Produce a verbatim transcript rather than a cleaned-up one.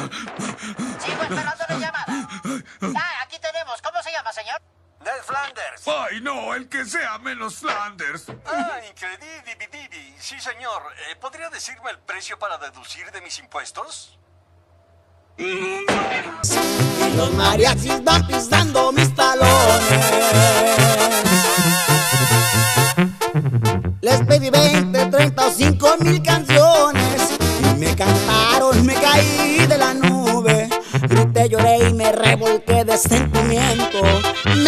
Sigo esperando la llamada. Ah, aquí tenemos. ¿Cómo se llama, señor? Ned Flanders. ¡Ay, no! El que sea menos Flanders. Ah, increíble. Sí, señor. Eh, ¿Podría decirme el precio para deducir de mis impuestos? Y los mariachis van pisando mis talones. Les pedí veinte, treinta o cinco mil canciones y me cantaron, me caí de la nube. Grité, lloré y me revolqué de sentimiento.